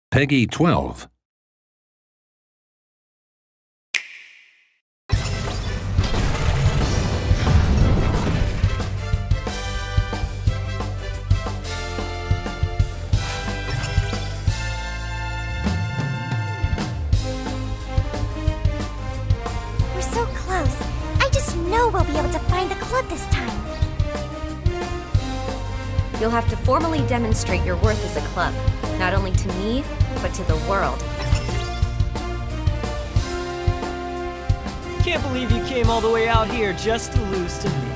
Peggy 12. We're so close. I just know we'll be able to find the club this time. You'll have to formally demonstrate your worth as a club, not only to me, but to the world. Can't believe you came all the way out here just to lose to me.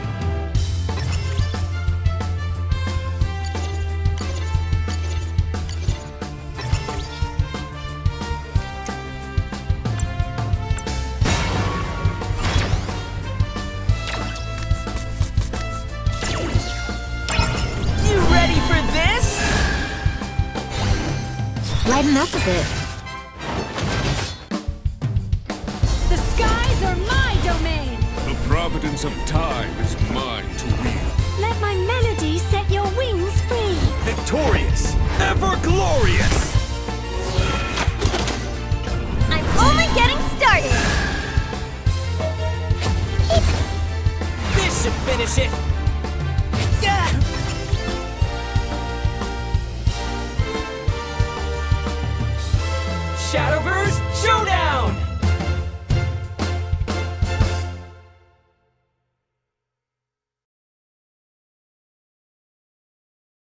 You ready for this? Lighten up a bit. The skies are my domain! The providence of time is mine to wield. Let my melody set your wings free! Victorious, ever glorious! I'm only getting started! This should finish it! Shadowverse Showdown!